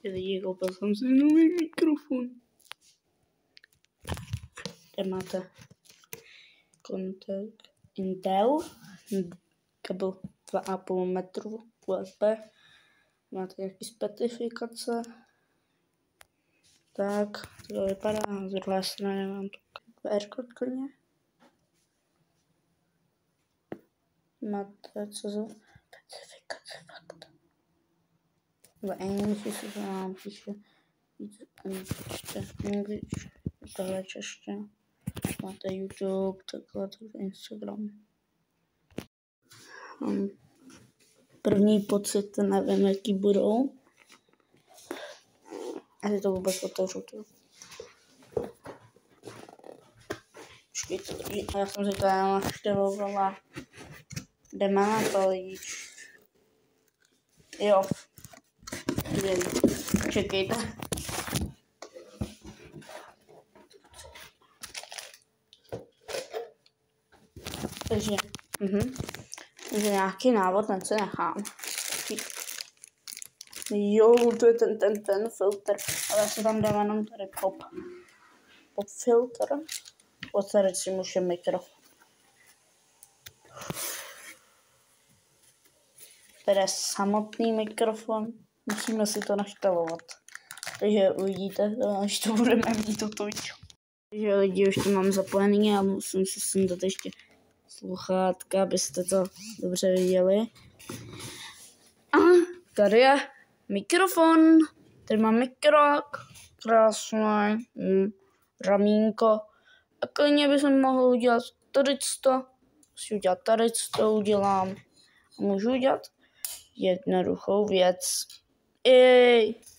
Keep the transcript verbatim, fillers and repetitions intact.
Lidi, koupil jsem si nový mikrofon. Tady máte kontakt Intel, kabel dva a půl metru U S B, máte nějaké specifikace. Tak, to vypadá, z druhé strany mám tu Q R kód klidně. Máte co za specifikace fakt. V English se to nám píše, English, tohle čeština. Máte YouTube, takhle, takhle Instagram. Um, první pocit, nevím, jaký budou. Asi to vůbec otevřu. To. Počkejte, já jsem si to naštěvovala. Jdeme na to jít. Jo. Jdem. Čekejte. Takže, mhm. Takže nějaký návod, ten se nechám. Jo, to je ten, ten, ten filtr, ale já se tam dám jenom tady pop. Pop filtr. Posadit si musím mikrofon. Tady je samotný mikrofon, musíme si to naštavovat. Takže uvidíte, až to budeme mít toto video. Takže lidi, už to mám zapojený a musím si sundat ještě sluchátka, abyste to dobře viděli. A tady je mikrofon, tady mám mikrák, krásné, hm, ramínko. A klidně bych mohl udělat tady to, si udělat tady to udělám. A můžu udělat jednoduchou věc. Ej!